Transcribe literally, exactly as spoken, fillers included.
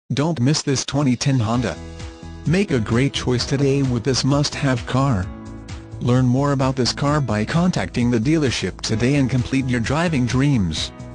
Don't miss this twenty ten Honda. Make a great choice today with this must-have car. Learn more about this car by contacting the dealership today and complete your driving dreams.